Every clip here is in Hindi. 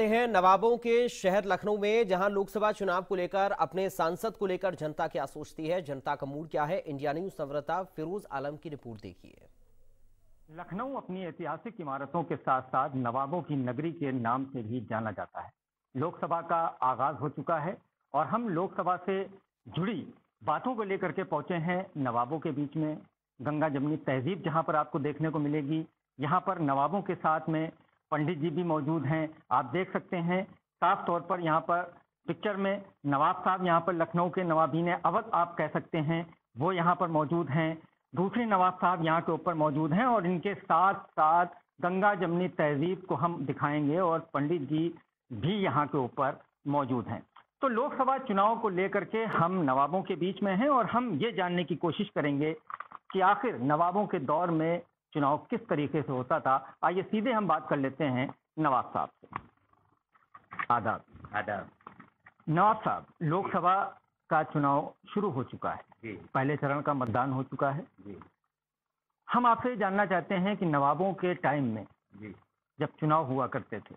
हैं नवाबों के शहर लखनऊ में, जहां लोकसभा चुनाव को लेकर अपने सांसद को लेकर जनता क्या सोचती है, जनता का मूड क्या है। इंडिया न्यूज संवाददाता फिरोज आलम की रिपोर्ट देखिए। लखनऊ अपनी ऐतिहासिक इमारतों के साथ साथ नवाबों की नगरी के नाम से भी जाना जाता है। लोकसभा का आगाज हो चुका है और हम लोकसभा से जुड़ी बातों को लेकर के पहुंचे हैं नवाबों के बीच में। गंगा जमनी तहजीब जहां पर आपको देखने को मिलेगी, यहाँ पर नवाबों के साथ में पंडित जी भी मौजूद हैं। आप देख सकते हैं साफ तौर पर यहाँ पर पिक्चर में नवाब साहब, यहाँ पर लखनऊ के नवाबीन अवध आप कह सकते हैं, वो यहाँ पर मौजूद हैं। दूसरे नवाब साहब यहाँ के ऊपर मौजूद हैं और इनके साथ साथ गंगा जमनी तहजीब को हम दिखाएंगे और पंडित जी भी यहाँ के ऊपर मौजूद हैं। तो लोकसभा चुनाव को लेकर के हम नवाबों के बीच में हैं और हम ये जानने की कोशिश करेंगे कि आखिर नवाबों के दौर में चुनाव किस तरीके से होता था। आइए सीधे हम बात कर लेते हैं नवाब साहब से। आदाब। आदाब। नवाब साहब, लोकसभा का चुनाव शुरू हो चुका है जी। पहले चरण का मतदान हो चुका है जी। हम आपसे जानना चाहते हैं कि नवाबों के टाइम में जी। जब चुनाव हुआ करते थे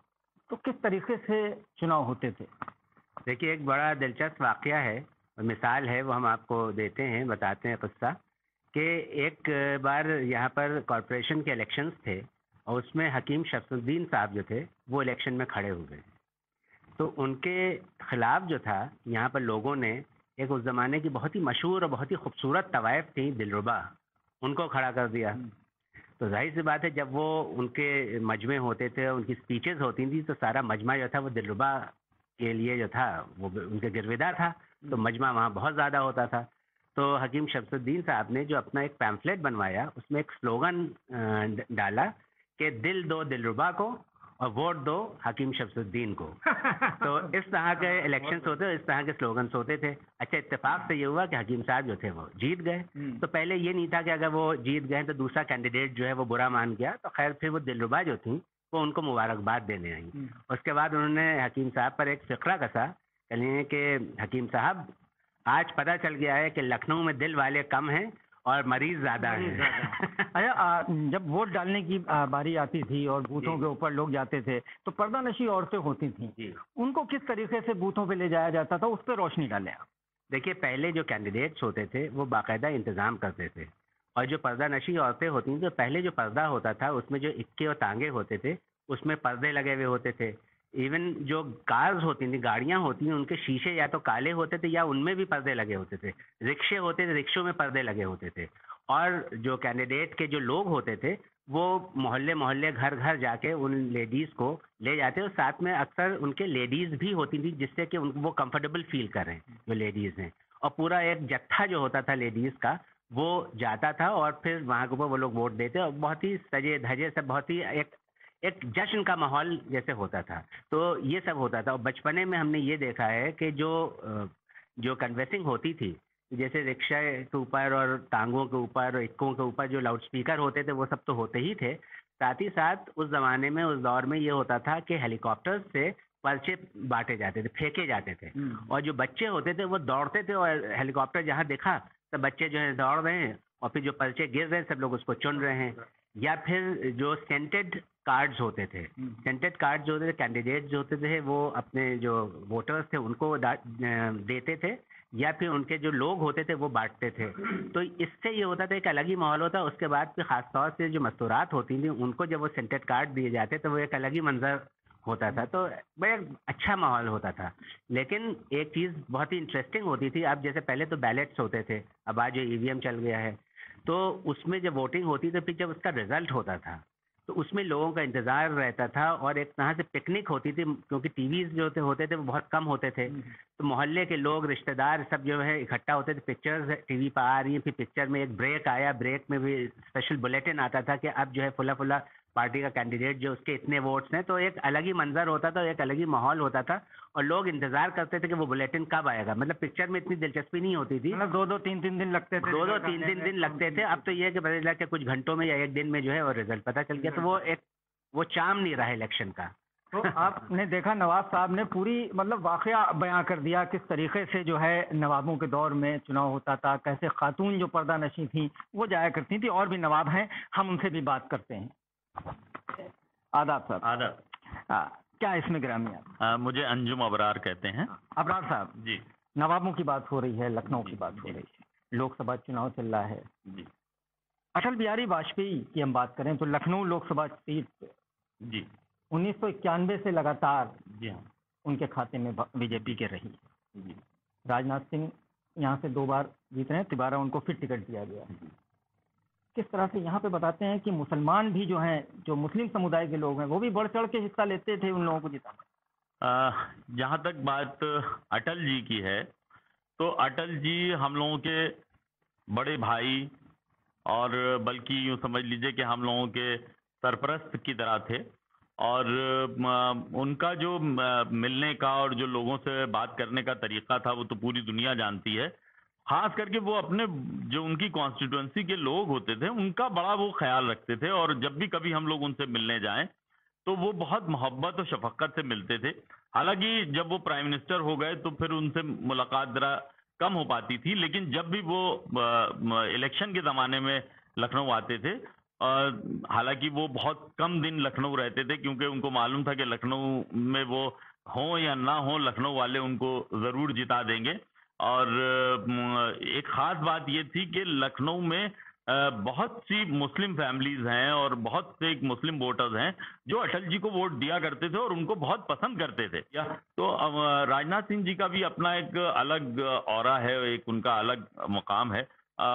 तो किस तरीके से चुनाव होते थे। देखिए, एक बड़ा दिलचस्प वाकया है और मिसाल है, वो हम आपको देते हैं, बताते हैं किस्सा कि एक बार यहाँ पर कॉरपोरेशन के इलेक्शंस थे और उसमें हकीम शफीउद्दीन साहब जो थे वो इलेक्शन में खड़े हुए। तो उनके खिलाफ जो था, यहाँ पर लोगों ने एक उस ज़माने की बहुत ही मशहूर और बहुत ही खूबसूरत तवाइफ थी दिलरुबा, उनको खड़ा कर दिया। तो जाहिर सी बात है, जब वो उनके मजमे होते थे, उनकी स्पीचेस होती थी, तो सारा मजमा जो था वो दिलरुबा के लिए जो था वो उनके गिरविदा था, तो मजमा वहाँ बहुत ज़्यादा होता था। तो हकीम शफीउद्दीन साहब ने जो अपना एक पैम्फलेट बनवाया, उसमें एक स्लोगन डाला कि दिल दो दिलरुबा को और वोट दो हकीम शफीउद्दीन को। तो इस तरह के इलेक्शंस होते, इस तरह के स्लोगन्स होते थे। अच्छा, इत्तेफाक से ये हुआ कि हकीम साहब जो थे वो जीत गए। तो पहले ये नहीं था कि अगर वो जीत गए तो दूसरा कैंडिडेट जो है वो बुरा मान गया, तो खैर फिर वो दिलरुबा जो थी वो उनको मुबारकबाद देने आई। उसके बाद उन्होंने हकीम साहब पर एक फिक्रा कसा, कहिए कि हकीम साहब, आज पता चल गया है कि लखनऊ में दिल वाले कम हैं और मरीज ज्यादा हैं। अच्छा, जब वोट डालने की बारी आती थी और बूथों के ऊपर लोग जाते थे तो पर्दानशी औरतें होती थीं, उनको किस तरीके से बूथों पे ले जाया जाता था, उस पर रोशनी डालें आप। देखिए, पहले जो कैंडिडेट्स होते थे वो बाकायदा इंतजाम करते थे, और जो पर्दानशी औरतें होती थी, तो पहले जो पर्दा होता था उसमें जो इक्के और तांगे होते थे उसमें पर्दे लगे हुए होते थे। इवन जो कार्स होती थी, गाड़ियां होती थी, उनके शीशे या तो काले होते थे या उनमें भी पर्दे लगे होते थे। रिक्शे होते थे, रिक्शों में पर्दे लगे होते थे। और जो कैंडिडेट के जो लोग होते थे वो मोहल्ले मोहल्ले घर घर जाके उन लेडीज़ को ले जाते, और साथ में अक्सर उनके लेडीज़ भी होती थी, जिससे कि वो कंफर्टेबल फील करें जो लेडीज़ हैं। और पूरा एक जत्था जो होता था लेडीज़ का वो जाता था और फिर वहाँ के ऊपर वो लोग वोट देते, और बहुत ही सजे धजे से, बहुत ही एक जश्न का माहौल जैसे होता था। तो ये सब होता था। और बचपने में हमने ये देखा है कि जो कन्वेंसिंग होती थी, जैसे रिक्शा के ऊपर और टांगों के ऊपर और इक्कों के ऊपर जो लाउड स्पीकर होते थे वो सब तो होते ही थे। साथ ही साथ उस ज़माने में, उस दौर में ये होता था कि हेलीकॉप्टर से पर्चे बांटे जाते थे, फेंके जाते थे, और जो बच्चे होते थे वो दौड़ते थे और हेलीकॉप्टर जहाँ देखा तो बच्चे जो है दौड़ रहे हैं और फिर जो पर्चे गिर रहे हैं सब लोग उसको चुन रहे हैं। या फिर जो सेंटेड कार्ड्स होते थे, सेंटेड कार्ड जो होते थे, कैंडिडेट जो होते थे वो अपने जो वोटर्स थे उनको देते थे, या फिर उनके जो लोग होते थे वो बांटते थे। तो इससे ये होता था, एक अलग ही माहौल होता। उसके बाद फिर खासतौर से जो मस्तूरात होती थी उनको जब वो सेंटेड कार्ड दिए जाते तो वो एक अलग ही मंजर होता था, तो बड़ा अच्छा माहौल होता था। लेकिन एक चीज़ बहुत ही इंटरेस्टिंग होती थी, अब जैसे पहले तो बैलेट्स होते थे, अब आज जो ईवीएम चल गया है, तो उसमें जब वोटिंग होती थी, फिर जब उसका रिजल्ट होता था तो उसमें लोगों का इंतज़ार रहता था और एक तरह से पिकनिक होती थी, क्योंकि टीवीज़ जो होते थे वो बहुत कम होते थे। तो मोहल्ले के लोग, रिश्तेदार सब जो है इकट्ठा होते थे। पिक्चर्स टीवी पर आ रही हैं, फिर पिक्चर में एक ब्रेक आया, ब्रेक में भी स्पेशल बुलेटिन आता था कि अब जो है फुला फुला पार्टी का कैंडिडेट जो उसके इतने वोट्स हैं। तो एक अलग ही मंजर होता था, एक अलग ही माहौल होता था, और लोग इंतजार करते थे कि वो बुलेटिन कब आएगा। मतलब पिक्चर में इतनी दिलचस्पी नहीं होती थी, मतलब 2-3 दिन लगते थे, 2-3 दिन लगते थे। अब तो ये है कि पता चला कि कुछ घंटों में या एक दिन में जो है और रिजल्ट पता चल गया। तो वो चार्म नहीं रहा इलेक्शन का। तो आपने देखा नवाब साहब ने पूरी मतलब वाकया बयां कर दिया, किस तरीके से जो है नवाबों के दौर में चुनाव होता था, कैसे खातून जो पर्दा नशी थी वो जाया करती थी। और भी नवाब हैं, हम उनसे भी बात करते हैं। आदाब साहब। आदाब। क्या इसमें ग्रामी आप? मुझे अंजुम अबरार कहते हैं। अबरार साहब जी नवाबों की बात हो रही है, लखनऊ की बात हो जी, रही है, लोकसभा चुनाव चल रहा है। जी अटल बिहारी वाजपेयी की हम बात करें तो लखनऊ लोकसभा सीट जी 1991 से लगातार जी हाँ उनके खाते में बीजेपी के रही। जी राजनाथ सिंह यहाँ से 2 बार जीत रहे हैं, तिबारा उनको फिर टिकट दिया गया। किस तरह से यहाँ पे बताते हैं कि मुसलमान भी जो हैं, जो मुस्लिम समुदाय के लोग हैं, वो भी बढ़ चढ़ के हिस्सा लेते थे उन लोगों को जिताने। जहाँ तक बात अटल जी की है तो अटल जी हम लोगों के बड़े भाई और बल्कि यूँ समझ लीजिए कि हम लोगों के सरपरस्त की तरह थे। और उनका जो मिलने का और जो लोगों से बात करने का तरीका था वो तो पूरी दुनिया जानती है। खास करके वो अपने जो उनकी कॉन्स्टिट्यूएंसी के लोग होते थे उनका बड़ा वो ख्याल रखते थे, और जब भी कभी हम लोग उनसे मिलने जाएं तो वो बहुत मोहब्बत और शफकत से मिलते थे। हालांकि जब वो प्राइम मिनिस्टर हो गए तो फिर उनसे मुलाकात जरा कम हो पाती थी, लेकिन जब भी वो इलेक्शन के ज़माने में लखनऊ आते थे, हालांकि वो बहुत कम दिन लखनऊ रहते थे क्योंकि उनको मालूम था कि लखनऊ में वो हों या ना हों लखनऊ वाले उनको ज़रूर जिता देंगे। और एक ख़ास बात ये थी कि लखनऊ में बहुत सी मुस्लिम फैमिलीज हैं और बहुत से एक मुस्लिम वोटर्स हैं जो अटल जी को वोट दिया करते थे और उनको बहुत पसंद करते थे। तो राजनाथ सिंह जी का भी अपना एक अलग ऑरा है, एक उनका अलग मुकाम है।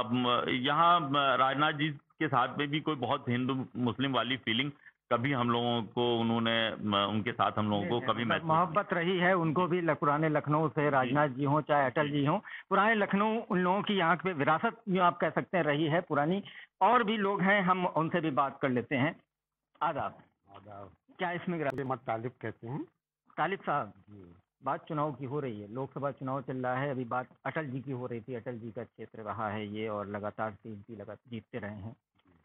यहाँ राजनाथ जी के साथ में भी कोई बहुत हिंदू मुस्लिम वाली फीलिंग कभी हम लोगों को उन्होंने उनके साथ हम लोगों को कभी महसूस मोहब्बत रही है उनको भी पुराने लखनऊ से, राजनाथ जी हों चाहे अटल जी हों, पुराने लखनऊ उन लोगों की यहाँ पे विरासत जो आप कह सकते हैं रही है पुरानी। और भी लोग हैं, हम उनसे भी बात कर लेते हैं। आदाब। क्या इसमें तालिब कहते हैं। तालिब साहब, बात चुनाव की हो रही है, लोकसभा चुनाव चल रहा है, अभी बात अटल जी की हो रही थी, अटल जी का क्षेत्र रहा है ये और लगातार जीतते रहे हैं।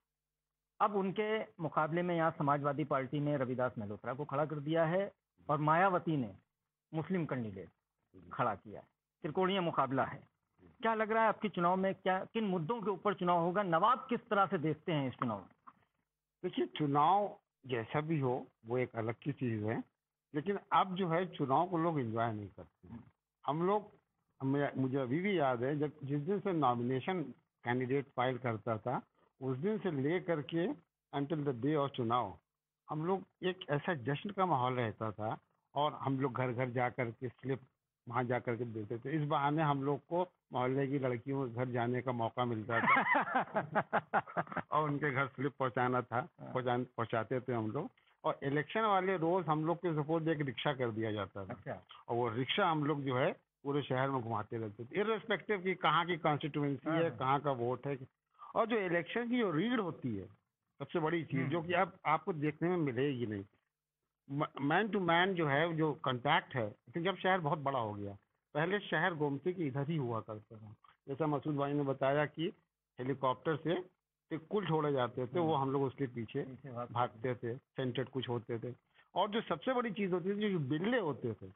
अब उनके मुकाबले में यहाँ समाजवादी पार्टी ने रविदास मल्होत्रा को खड़ा कर दिया है और मायावती ने मुस्लिम कैंडिडेट खड़ा किया है। त्रिकोणीय मुकाबला है। क्या लग रहा है आपके चुनाव में, क्या किन मुद्दों के ऊपर चुनाव होगा? नवाब किस तरह से देखते हैं इस चुनाव? देखिए, चुनाव जैसा भी हो वो एक अलग की चीज है, लेकिन अब जो है चुनाव को लोग एंजॉय नहीं करते हैं। हम लोग, मुझे अभी भी याद है जब जिस दिन से नॉमिनेशन कैंडिडेट फाइल करता था उस दिन से ले करके अंटिल द डे ऑफ चुनाव हम लोग एक ऐसा जश्न का माहौल रहता था और हम लोग घर घर जा कर के स्लिप वहाँ जा कर के देते थे। इस बहाने हम लोग को मोहल्ले की लड़कियों के घर जाने का मौका मिलता था और उनके घर स्लिप पहुँचाना था, पहुँचाते थे हम लोग। और इलेक्शन वाले रोज हम लोग के सपोज एक रिक्शा कर दिया जाता था और वो रिक्शा हम लोग जो है पूरे शहर में घुमाते रहते थे, इर्रेस्पेक्टिव कि कहाँ की कॉन्स्टिट्यूएंसी है, कहाँ का वोट है। और जो इलेक्शन की जो रीड होती है सबसे बड़ी चीज जो कि अब आपको देखने में मिलेगी नहीं, मैन टू मैन जो है, जो कांटेक्ट है। लेकिन जब शहर बहुत बड़ा हो गया, पहले शहर गोमती के इधर ही हुआ करता था। जैसा मसूद भाई ने बताया कि हेलीकॉप्टर से कुल छोड़े जाते थे, वो हम लोग उसके पीछे भागते थे, सेंटेड कुछ होते थे। और जो सबसे बड़ी चीज होती थी, जो बिल्ले होते थे,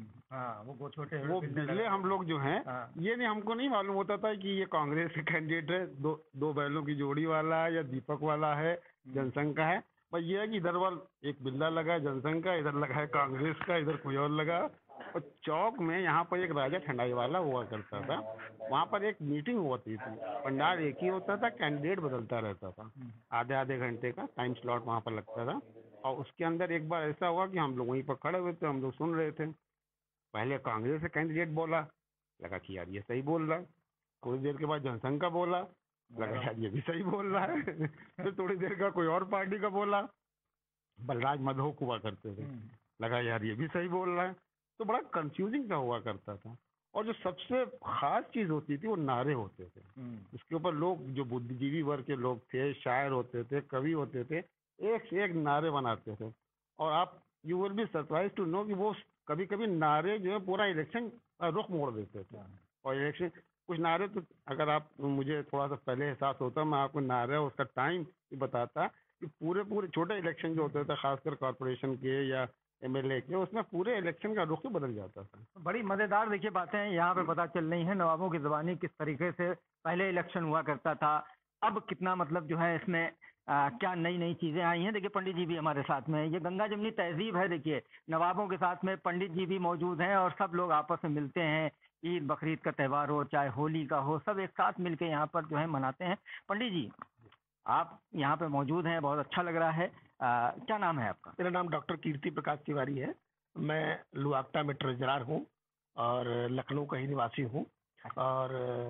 वो छोटे, वो बिल्ले हम लोग जो हैं, ये नहीं, हमको नहीं मालूम होता था कि ये कांग्रेस के कैंडिडेट है, दो बैलों की जोड़ी वाला है या दीपक वाला है, जनसंघ का है। पर ये है कि इधर वाल एक बिल्ला लगा है जनसंघ का, इधर लगा है कांग्रेस का, इधर कोई और लगा। और चौक में यहाँ पर एक राजा ठंडाई वाला हुआ करता था, वहाँ पर एक मीटिंग होती थी, पंडाल एक ही होता था, कैंडिडेट बदलता रहता था, आधे आधे घंटे का टाइम स्लॉट वहाँ पर लगता था। और उसके अंदर एक बार ऐसा हुआ कि हम लोग वहीं पर खड़े हुए थे, हम लोग सुन रहे थे। पहले कांग्रेस का कैंडिडेट बोला, लगा कि यार ये सही बोल रहा है। थोड़ी देर के बाद जनसंघ का बोला, लगा यार ये भी सही बोल रहा है। फिर थोड़ी देर का कोई और पार्टी का बोला, बलराज मधोक हुआ करते थे, लगा यार ये भी सही बोल रहा है। तो बड़ा कंफ्यूजिंग सा हुआ करता था। और जो सबसे खास चीज होती थी वो नारे होते थे, उसके ऊपर लोग जो बुद्धिजीवी वर्ग के लोग थे, शायर होते थे, कवि होते थे, एक से एक नारे बनाते थे। और आप you will be surprise to know कि वो कभी कभी नारे जो है पूरा इलेक्शन रुख मोड़ देते थे। और इलेक्शन कुछ नारे तो अगर आप मुझे थोड़ा सा पहले एहसास होता, मैं आपको नारे उसका टाइम बताता कि पूरे छोटे इलेक्शन जो होते थे, खासकर कॉर्पोरेशन के या एमएलए के, उसमें पूरे इलेक्शन का रुख बदल जाता था। बड़ी मजेदार देखिए बातें यहाँ पे पता चल रही हैं नवाबों की जुबानी, किस तरीके से पहले इलेक्शन हुआ करता था, अब कितना मतलब जो है इसमें क्या नई नई चीजें आई हैं। देखिए पंडित जी भी हमारे साथ में हैं। ये गंगा जमनी तहजीब है। देखिए नवाबों के साथ में पंडित जी भी मौजूद हैं और सब लोग आपस में मिलते हैं। ईद बकरीद का त्यौहार हो चाहे होली का हो, सब एक साथ मिलके यहाँ पर जो है मनाते हैं। पंडित जी आप यहाँ पे मौजूद हैं, बहुत अच्छा लग रहा है। क्या नाम है आपका? मेरा नाम डॉक्टर कीर्ति प्रकाश तिवारी है। मैं लुआक्टा में ट्रेजरार हूँ और लखनऊ का ही निवासी हूँ। और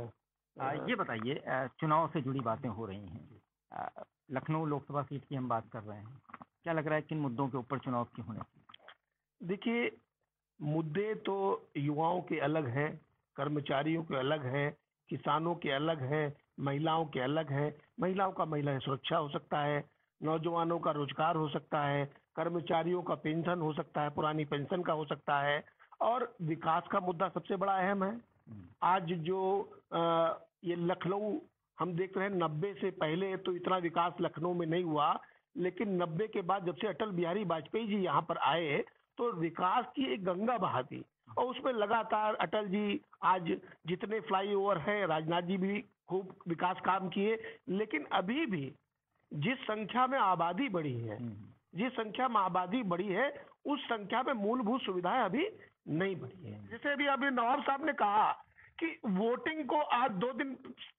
ये बताइए, चुनाव से जुड़ी बातें हो रही हैं, लखनऊ लोकसभा सीट की हम बात कर रहे हैं, क्या लग रहा है किन मुद्दों के ऊपर चुनाव की होने चाहिए? देखिए, मुद्दे तो युवाओं के अलग हैं, कर्मचारियों के अलग हैं, किसानों के अलग हैं, महिलाओं के अलग हैं। महिलाओं का महिला सुरक्षा हो सकता है, नौजवानों का रोजगार हो सकता है, कर्मचारियों का पेंशन हो सकता है, पुरानी पेंशन का हो सकता है, और विकास का मुद्दा सबसे बड़ा अहम है। आज जो ये लखनऊ हम देख रहे हैं, 90 से पहले तो इतना विकास लखनऊ में नहीं हुआ, लेकिन 90 के बाद जब से अटल बिहारी वाजपेयी जी यहाँ पर आए तो विकास की एक गंगा बहा थी और उसमें लगातार अटल जी आज जितने फ्लाईओवर हैं, राजनाथ जी भी खूब विकास काम किए। लेकिन अभी भी जिस संख्या में आबादी बढ़ी है, जिस संख्या में आबादी बढ़ी है, उस संख्या में मूलभूत सुविधाएं अभी नहीं बढ़ी है। जैसे अभी अभी नवाब साहब ने कहा कि वोटिंग को आज 2 दिन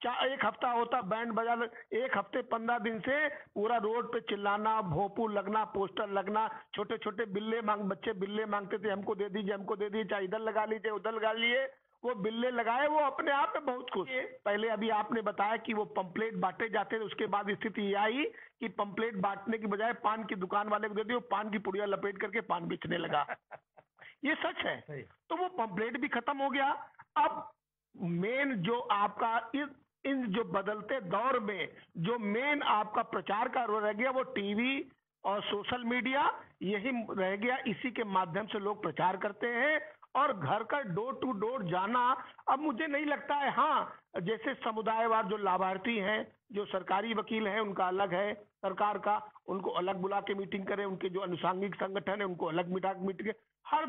1 हफ्ता होता बैंड बजा, 1 हफ्ते 15 दिन से पूरा रोड पे चिल्लाना, भोंपू लगना, पोस्टर लगना, छोटे छोटे बच्चे बिल्ले मांगते थे, हमको दे दीजिए, चाहे इधर लगा लीजिए उधर लगा लिए। वो बिल्ले लगाए, वो अपने आप में बहुत खुश है। पहले अभी आपने बताया कि वो पंपलेट बांटे जाते थे, उसके बाद स्थिति ये आई कि पंपलेट बांटने की बजाय पान की दुकान वाले को दे दिए, पान की पुड़िया लपेट करके पान बेचने लगा। ये सच है। तो वो पंपलेट भी खत्म हो गया। अब मेन जो आपका इन जो बदलते दौर में जो मेन आपका प्रचार का रह गया, वो टीवी और सोशल मीडिया यही रह गया। इसी के माध्यम से लोग प्रचार करते हैं और घर का डोर टू डोर जाना अब मुझे नहीं लगता है। हाँ, जैसे समुदायवार जो लाभार्थी हैं, जो सरकारी वकील हैं, उनका अलग है, सरकार का उनको अलग बुला के मीटिंग करें, उनके जो अनुषांगिक संगठन है उनको अलग मीटिंग, हर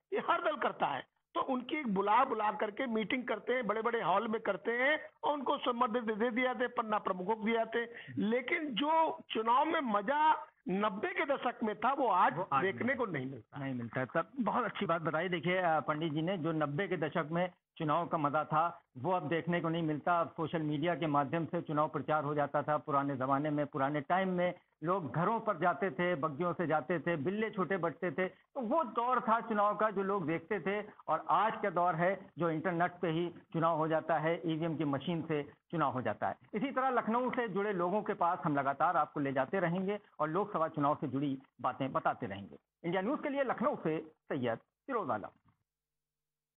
दल करता है। तो उनकी एक बुला करके मीटिंग करते हैं, बड़े बड़े हॉल में करते हैं और उनको संबंधित दे दिए जाते, पन्ना प्रमुखों को दिए जाते। लेकिन जो चुनाव में मजा 90 के दशक में था, वो आज देखने को नहीं मिलता है। सब बहुत अच्छी बात बताई। देखिए पंडित जी ने, जो 90 के दशक में चुनाव का मजा था वो अब देखने को नहीं मिलता। अब सोशल मीडिया के माध्यम से चुनाव प्रचार हो जाता था। पुराने जमाने में, पुराने टाइम में लोग घरों पर जाते थे, बग्गियों से जाते थे, बिल्ले छोटे बटते थे, तो वो दौर था चुनाव का जो लोग देखते थे। और आज का दौर है जो इंटरनेट पे ही चुनाव हो जाता है, ईवीएम की मशीन से चुनाव हो जाता है। इसी तरह लखनऊ से जुड़े लोगों के पास हम लगातार आपको ले जाते रहेंगे और लोकसभा चुनाव से जुड़ी बातें बताते रहेंगे। इंडिया न्यूज के लिए लखनऊ से सैयद फिरोज आलम।